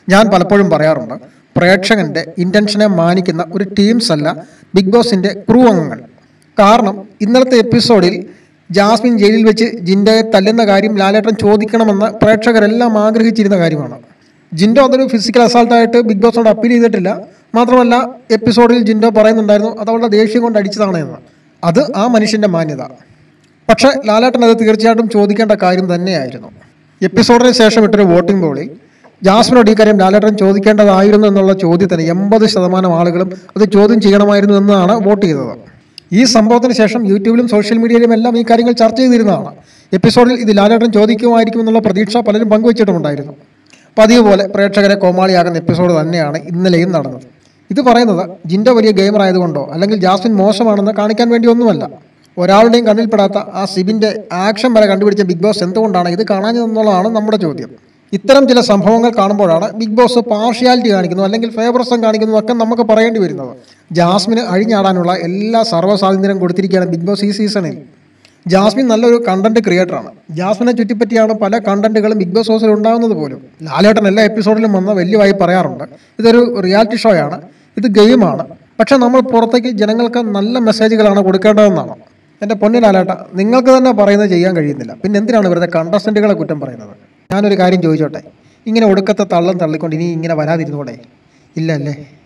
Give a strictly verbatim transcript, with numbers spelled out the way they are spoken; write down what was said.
ഞാൻ പലപ്പോഴും പറയാറുണ്ട്, പ്രേക്ഷകന്റെ ഇന്റൻഷനെ മാനിക്കുന്ന ഒരു ടീംസ് അല്ല ബിഗ് ബോസിന്റെ ക്രൂ അംഗങ്ങൾ. കാരണം ഇന്നലത്തെ എപ്പിസോഡിൽ ജാസ്മിൻ ജയിലിൽ വെച്ച് ജിൻഡോയെ തല്ലുന്ന കാര്യം ലാലേട്ടൻ ചോദിക്കണമെന്ന് പ്രേക്ഷകരെല്ലാം ആഗ്രഹിച്ചിരുന്ന കാര്യമാണ്. ജിൻഡോ അതൊരു ഫിസിക്കൽ അസാൾട്ടായിട്ട് ബിഗ് ബോസിനോട് അപ്പീൽ ചെയ്തിട്ടില്ല. മാത്രമല്ല, എപ്പിസോഡിൽ ജിൻഡോ പറയുന്നുണ്ടായിരുന്നു അത് അവളുടെ ദേഷ്യം കൊണ്ട് അടിച്ചതാണ് എന്ന്. അത് ആ മനുഷ്യന്റെ മാന്യത. പക്ഷേ ലാലേട്ടൻ അത് തീർച്ചയായിട്ടും ചോദിക്കേണ്ട കാര്യം തന്നെയായിരുന്നു. എപ്പിസോഡിന് ശേഷം ഇട്ടൊരു വോട്ടിംഗ് പോളിൽ ജാസ്മിനോട് ഈ കാര്യം ലാലേട്ടൻ ചോദിക്കേണ്ടതായിരുന്നു എന്നുള്ള ചോദ്യത്തിന് എൺപത് ശതമാനം ആളുകളും അത് ചോദ്യം ചെയ്യണമായിരുന്നു എന്നാണ് വോട്ട് ചെയ്തത്. ഈ സംഭവത്തിന് ശേഷം യൂട്യൂബിലും സോഷ്യൽ മീഡിയയിലും എല്ലാം ഈ കാര്യങ്ങൾ ചർച്ച ചെയ്തിരുന്നതാണ്. എപ്പിസോഡിൽ ഇത് ലാലേട്ടൻ ചോദിക്കുമായിരിക്കുമെന്നുള്ള പ്രതീക്ഷ പലരും പങ്കുവച്ചിട്ടുമുണ്ടായിരുന്നു. പതിവ് പോലെ പ്രേക്ഷകരെ കോമാളിയാകുന്ന എപ്പിസോഡ് തന്നെയാണ് ഇന്നലെയും നടന്നത്. ഇത് പറയുന്നത് ജിൻഡോ വലിയ ഗെയിമർ ആയതുകൊണ്ടോ അല്ലെങ്കിൽ ജാസ്മിൻ മോശമാണെന്ന് കാണിക്കാൻ വേണ്ടി ഒന്നുമല്ല. ഒരാളുടെയും കണ്ണിൽപ്പെടാത്ത ആ സിബിൻ്റെ ആക്ഷൻ വരെ കണ്ടുപിടിച്ച ബിഗ് ബോസ് എന്തുകൊണ്ടാണ് ഇത് കാണാഞ്ഞതെന്നുള്ളതാണ് നമ്മുടെ ചോദ്യം. ഇത്തരം ചില സംഭവങ്ങൾ കാണുമ്പോഴാണ് ബിഗ് ബോസ് പാർഷ്യാലിറ്റി കാണിക്കുന്നു അല്ലെങ്കിൽ ഫേവറിസം കാണിക്കുന്നു ഒക്കെ നമുക്ക് പറയേണ്ടി വരുന്നത്. ജാസ്മിന് അഴിഞ്ഞാടാനുള്ള എല്ലാ സർവ്വസ്വാതന്ത്ര്യം കൊടുത്തിരിക്കുകയാണ് ബിഗ് ബോസ് ഈ സീസണിൽ. ജാസ്മിൻ നല്ലൊരു കണ്ടന്റ് ക്രിയേറ്ററാണ്. ജാസ്മിനെ ചുറ്റിപ്പറ്റിയാണ് പല കണ്ടന്റുകളും ബിഗ് ബോസ് ഹൗസിൽ ഉണ്ടാകുന്നത് പോലും. ലാലേട്ടൻ എല്ലാ എപ്പിസോഡിലും വന്ന് വലിയവായി പറയാറുണ്ട്, ഇതൊരു റിയാലിറ്റി ഷോ ആണ്, ഇത് ഗെയിമാണ്, പക്ഷെ നമ്മൾ പുറത്തേക്ക് ജനങ്ങൾക്ക് നല്ല മെസ്സേജുകളാണ് കൊടുക്കേണ്ടതെന്നാണ്. എൻ്റെ പൊന്നു ലാലേട്ട, നിങ്ങൾക്ക് തന്നെ പറയുന്നത് ചെയ്യാൻ കഴിയുന്നില്ല, പിന്നെ എന്തിനാണ് വെറുതെ കണ്ടസ്റ്റന്റുകളെ കുറ്റം പറയുന്നത്? ഞാനൊരു കാര്യം ചോദിച്ചോട്ടെ, ഇങ്ങനെ ഒടുക്കത്തെ തള്ളം തള്ളിക്കൊണ്ട് ഇനി ഇങ്ങനെ വരാതിരുന്നോടെ? ഇല്ല അല്ലേ?